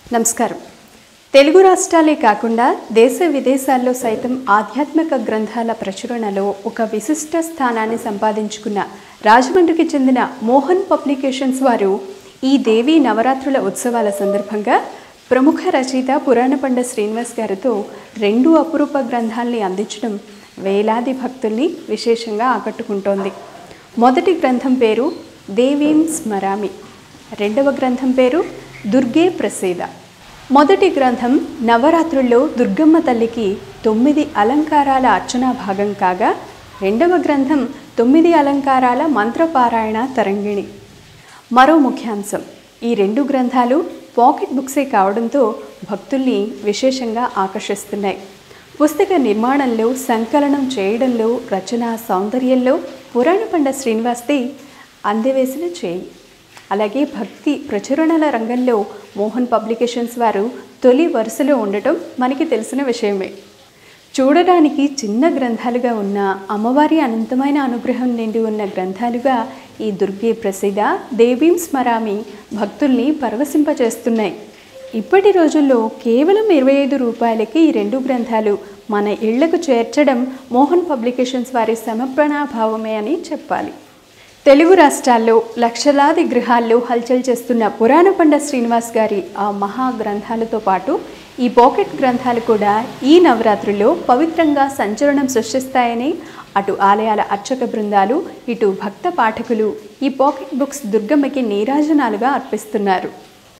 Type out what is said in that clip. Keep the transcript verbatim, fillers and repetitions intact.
నమస్కారం. తెలుగు రాష్ట్రాలే కాకుండా దేశ విదేశాల్లో సైతం ఆధ్యాత్మిక గ్రంథాల ప్రచురణలో ఒక విశిష్ట స్థానాన్ని సంపాదించుకున్న రాజమండ్రికి చెందిన మోహన్ పబ్లికేషన్స్ వారు ఈ దేవీ నవరాత్రుల ఉత్సవాల సందర్భంగా ప్రముఖ రచయిత పురాణపండ శ్రీనివాస్ గారితో రెండు అపురూప గ్రంథాల్ని అందించడం వేలాది భక్తుల్ని విశేషంగా ఆకట్టుకుంటోంది. మొదటి గ్రంథం పేరు దేవీం స్మరామి, రెండవ గ్రంథం పేరు దుర్గే ప్రసీద. మొదటి గ్రంథం నవరాత్రుల్లో దుర్గమ్మ తల్లికి తొమ్మిది అలంకారాల అర్చనా భాగం కాగా, రెండవ గ్రంథం తొమ్మిది అలంకారాల మంత్రపారాయణ తరంగిణి. మరో ముఖ్యాంశం, ఈ రెండు గ్రంథాలు పాకెట్ బుక్సే కావడంతో భక్తుల్ని విశేషంగా ఆకర్షిస్తున్నాయి. పుస్తక నిర్మాణంలో, సంకలనం చేయడంలో, రచనా సౌందర్యంలో పురాణపండ శ్రీనివాస్ది అందవేసిన చేయి. అలాగే భక్తి ప్రచురణల రంగంలో మోహన్ పబ్లికేషన్స్ వారు తొలి వరుసలో ఉండటం మనకి తెలిసిన విషయమే. చూడడానికి చిన్న గ్రంథాలుగా ఉన్న, అమ్మవారి అనంతమైన అనుగ్రహం నిండి ఉన్న గ్రంథాలుగా ఈ దుర్గే ప్రసీద, దేవీం స్మరామి భక్తుల్ని పరవశింపచేస్తున్నాయి. ఇప్పటి రోజుల్లో కేవలం ఇరవై ఐదు రూపాయలకి ఈ రెండు గ్రంథాలు మన ఇళ్లకు చేర్చడం మోహన్ పబ్లికేషన్స్ వారి సమర్పణాభావమే అని చెప్పాలి. తెలుగు రాష్ట్రాల్లో లక్షలాది గృహాల్లో హల్చల్ చేస్తున్న పురాణపండ శ్రీనివాస్ గారి ఆ మహా గ్రంథాలతో పాటు ఈ పాకెట్ గ్రంథాలు కూడా ఈ నవరాత్రుల్లో పవిత్రంగా సంచలనం సృష్టిస్తాయని అటు ఆలయాల అర్చక బృందాలు, ఇటు భక్త పాఠకులు ఈ పాకెట్ బుక్స్ దుర్గమ్మకి నీరాజనాలుగా అర్పిస్తున్నారు.